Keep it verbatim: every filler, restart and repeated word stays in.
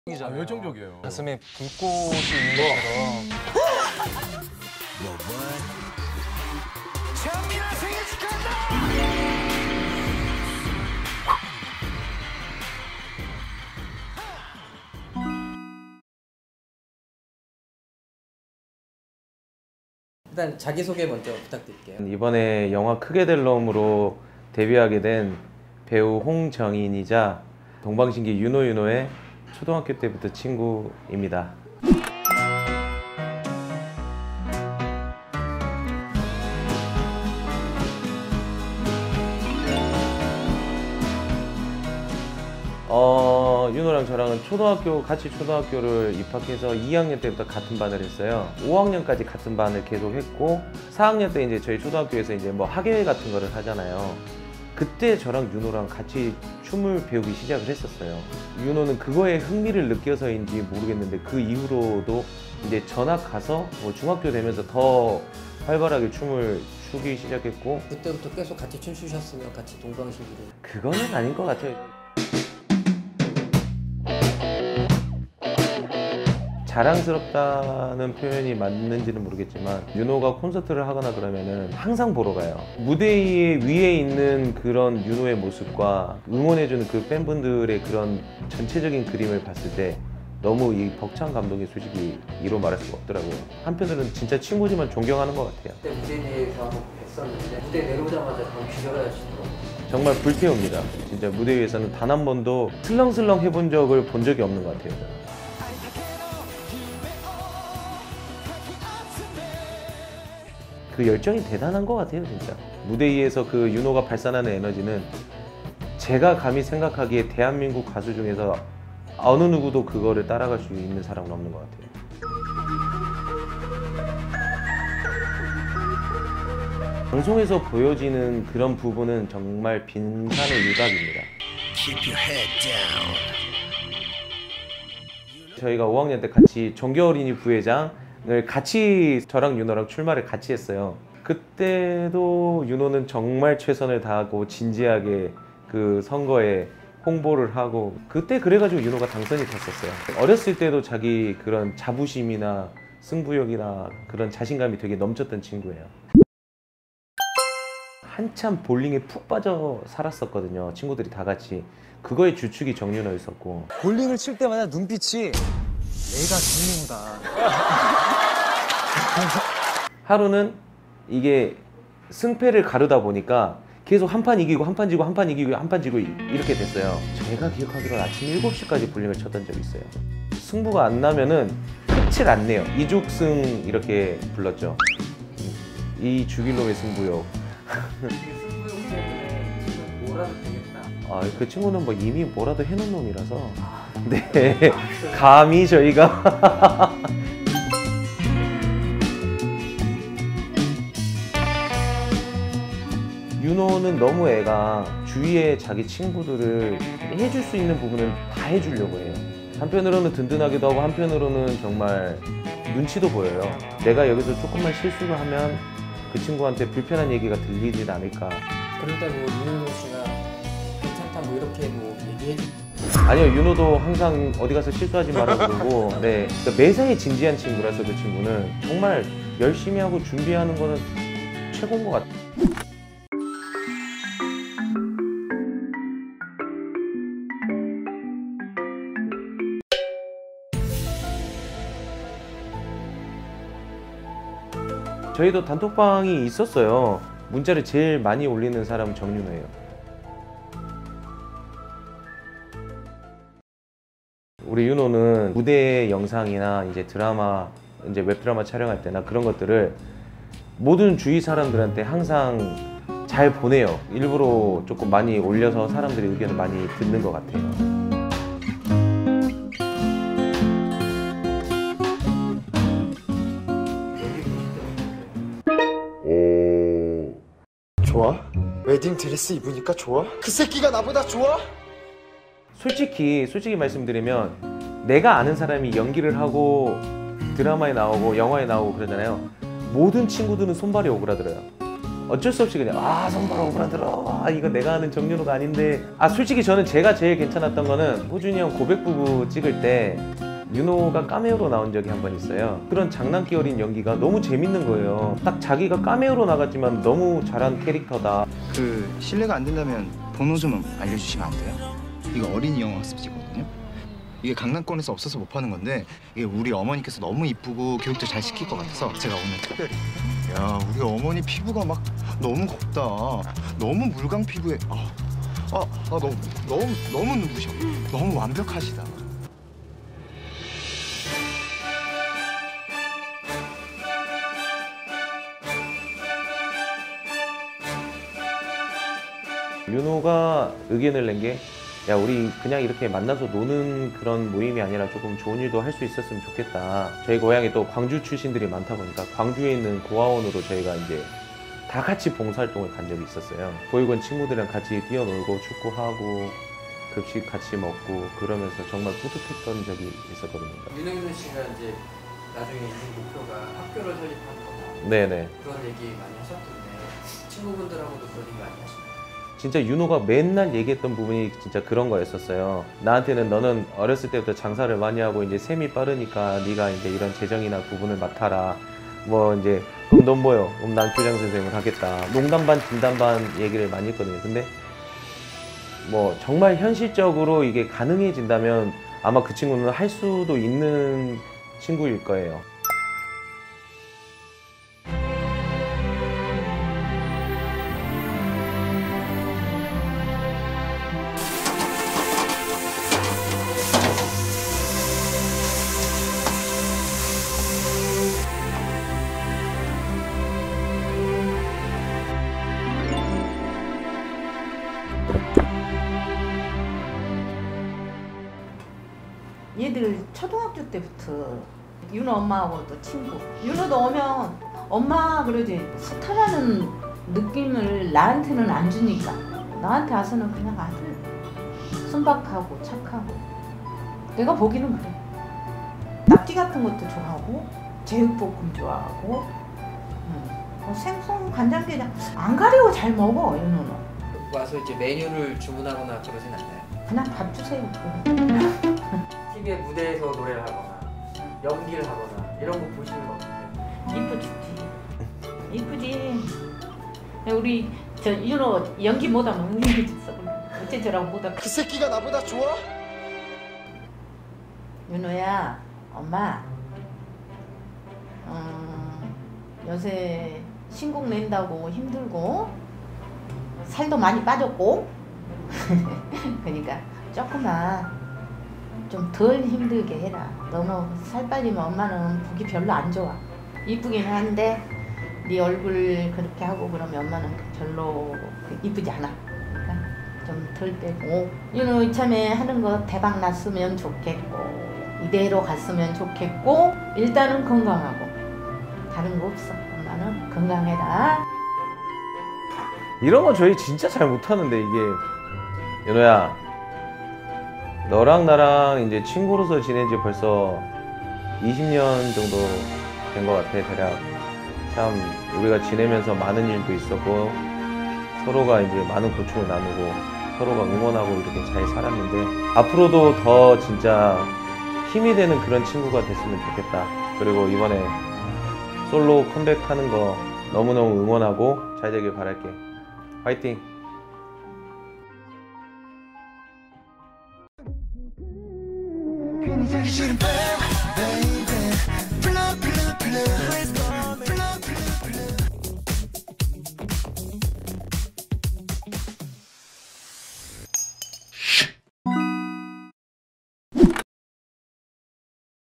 아, 열정적이에요. 가슴에 불꽃이 있는 것처럼. 장민아 생일 축하한다! 일단 자기소개 먼저 부탁드릴게요. 이번에 영화 크게 될 놈으로 데뷔하게 된 배우 홍정인이자 동방신기 윤호 윤호의 초등학교 때부터 친구입니다. 어, 윤호랑 저랑은 초등학교 같이 초등학교를 입학해서 이 학년 때부터 같은 반을 했어요. 오 학년까지 같은 반을 계속 했고 사 학년 때 이제 저희 초등학교에서 이제 뭐 학예회 같은 거를 하잖아요. 그때 저랑 윤호랑 같이 춤을 배우기 시작을 했었어요. 윤호는 그거에 흥미를 느껴서인지 모르겠는데 그 이후로도 이제 전학 가서 뭐 중학교 되면서 더 활발하게 춤을 추기 시작했고 그때부터 계속 같이 춤추셨으면 같이 동방신기로. 그거는 아닌 것 같아요. 자랑스럽다는 표현이 맞는지는 모르겠지만 윤호가 콘서트를 하거나 그러면은 항상 보러 가요. 무대 위에 있는 그런 윤호의 모습과 응원해주는 그 팬분들의 그런 전체적인 그림을 봤을 때 너무 이 벅찬 감동이 솔직히 이로 말할 수가 없더라고요. 한편으로는 진짜 친구지만 존경하는 것 같아요. 그때 무대 위에서 한번 뵀었는데 무대 내려오자마자 바로 기절을 하시더라고요. 정말 불태웁니다. 진짜 무대 위에서는 단 한 번도 슬렁슬렁 해본 적을 본 적이 없는 것 같아요. 그 열정이 대단한 것 같아요, 진짜. 무대 위에서 그 윤호가 발산하는 에너지는 제가 감히 생각하기에 대한민국 가수 중에서 어느 누구도 그거를 따라갈 수 있는 사람은 없는 것 같아요. 방송에서 보여지는 그런 부분은 정말 빈산의 일각입니다. 저희가 오 학년 때 같이 종교어린이 부회장 을 같이 저랑 윤호랑 출마를 같이 했어요. 그때도 윤호는 정말 최선을 다하고 진지하게 그 선거에 홍보를 하고 그때 그래가지고 윤호가 당선이 됐었어요. 어렸을 때도 자기 그런 자부심이나 승부욕이나 그런 자신감이 되게 넘쳤던 친구예요. 한참 볼링에 푹 빠져 살았었거든요. 친구들이 다 같이. 그거의 주축이 정윤호였었고 볼링을 칠 때마다 눈빛이 내가 정윤호다. 하루는 이게 승패를 가르다 보니까 계속 한 판 이기고 한 판 지고 한 판 이기고 한 판 지고 이렇게 됐어요. 제가 기억하기로는 아침 일곱 시까지 볼링을 쳤던 적이 있어요. 승부가 안 나면은 끝을 안 내요. 이죽승 이렇게 불렀죠. 이 죽일 놈의 승부욕. 승부욕 때문에 지금 뭐라도 되겠다. 아, 그 친구는 뭐 이미 뭐라도 해놓은 놈이라서 네, 감히 저희가 윤호는 너무 애가 주위에 자기 친구들을 해줄 수 있는 부분은 다 해주려고 해요. 한편으로는 든든하기도 하고 한편으로는 정말 눈치도 보여요. 내가 여기서 조금만 실수를 하면 그 친구한테 불편한 얘기가 들리진 않을까. 그럴 때 뭐 윤호 씨가 괜찮다 뭐 이렇게 뭐 얘기해 주. 아니요, 윤호도 항상 어디 가서 실수하지 말라고 그러고 네, 그러니까 매사에 진지한 친구라서 그 친구는 정말 열심히 하고 준비하는 거는 최고인 것 같아요. 저희도 단톡방이 있었어요. 문자를 제일 많이 올리는 사람은 정윤호예요. 우리 윤호는 무대 영상이나 이제 드라마, 이제 웹드라마 촬영할 때나 그런 것들을 모든 주위 사람들한테 항상 잘 보내요. 일부러 조금 많이 올려서 사람들의 의견을 많이 듣는 것 같아요. 좋아? 웨딩 드레스 입으니까 좋아? 그 새끼가 나보다 좋아? 솔직히 솔직히 말씀드리면 내가 아는 사람이 연기를 하고 드라마에 나오고 영화에 나오고 그러잖아요. 모든 친구들은 손발이 오그라들어요. 어쩔 수 없이 그냥 아 손바로 오그라들어. 아 이거 내가 아는 정윤호가 아닌데. 아 솔직히 저는 제가 제일 괜찮았던 거는 호준이 형 고백 부부 찍을 때 윤호가 카메오로 나온 적이 한 번 있어요. 그런 장난기 어린 연기가 너무 재밌는 거예요. 딱 자기가 카메오로 나갔지만 너무 잘한 캐릭터다. 그 실례가 안 된다면 번호 좀 알려주시면 안 돼요? 이거 어린이 영어 학습지거든요. 이게 강남권에서 없어서 못 파는 건데 이게 우리 어머니께서 너무 이쁘고 교육도 잘 시킬 것 같아서 제가 오늘 특별히. 야, 우리 어머니 피부가 막 너무 곱다. 너무 물광 피부에 아, 아, 아 너무 너무 너무 눈부셔. 너무 완벽하시다. 윤호가 의견을 낸 게 야 우리 그냥 이렇게 만나서 노는 그런 모임이 아니라 조금 좋은 일도 할 수 있었으면 좋겠다. 저희 고향에 또 광주 출신들이 많다 보니까 광주에 있는 고아원으로 저희가 이제 다 같이 봉사활동을 간 적이 있었어요. 보육원 친구들이랑 같이 뛰어놀고 축구하고 급식 같이 먹고 그러면서 정말 뿌듯했던 적이 있었거든요. 윤영준 씨가 이제 나중에 있는 목표가 학교를 설립하는 거다. 네네. 그런 얘기 많이 하셨던데 친구분들하고도 그런 얘기 많이 하시나요? 진짜 윤호가 맨날 얘기했던 부분이 진짜 그런 거였었어요. 나한테는 너는 어렸을 때부터 장사를 많이 하고 이제 셈이 빠르니까 네가 이제 이런 재정이나 부분을 맡아라. 뭐 이제 그럼 넌 뭐요? 그럼 난 교장 선생님을 하겠다. 농담 반 진담 반 얘기를 많이 했거든요. 근데 뭐 정말 현실적으로 이게 가능해진다면 아마 그 친구는 할 수도 있는 친구일 거예요. 얘들 초등학교 때부터 윤호 엄마하고도 친구. 윤호도 오면 엄마 그러지 스타라는 느낌을 나한테는 안 주니까 나한테 와서는 그냥 아들 순박하고 착하고 내가 보기는 그래. 낙지 같은 것도 좋아하고 제육볶음 좋아하고 음. 뭐 생선 간장게장 안 가리고 잘 먹어. 윤호는 와서 이제 메뉴를 주문하거나 그러진 않나요? 그냥 밥 주세요. 티비에 무대에서 노래를 하거나 연기를 하거나 이런 거 보시는 거 없나요? 이쁘지. 이쁘지. 우리 저 윤호 연기 못하면 연기 좀 어째 저라고 못하. 그 새끼가 나보다 좋아? 윤호야, 엄마. 음, 요새 신곡 낸다고 힘들고 살도 많이 빠졌고 그러니까 조금만 좀 덜 힘들게 해라. 너무 살 빠지면 엄마는 보기 별로 안 좋아. 이쁘긴 한데 네 얼굴 그렇게 하고 그러면 엄마는 별로 이쁘지 않아. 그러니까 좀 덜 빼고 윤호 이참에 하는 거 대박 났으면 좋겠고 이대로 갔으면 좋겠고 일단은 건강하고 다른 거 없어. 엄마는 건강해라. 이런 거 저희 진짜 잘 못하는데 이게 윤호야 너랑 나랑 이제 친구로서 지낸 지 벌써 이십 년 정도 된 것 같아. 대략 참 우리가 지내면서 많은 일도 있었고 서로가 이제 많은 고충을 나누고 서로가 응원하고 이렇게 잘 살았는데 앞으로도 더 진짜 힘이 되는 그런 친구가 됐으면 좋겠다. 그리고 이번에 솔로 컴백하는 거 너무너무 응원하고 잘 되길 바랄게. 화이팅! 괜히 자기 싫은 baby, baby. 불러 불러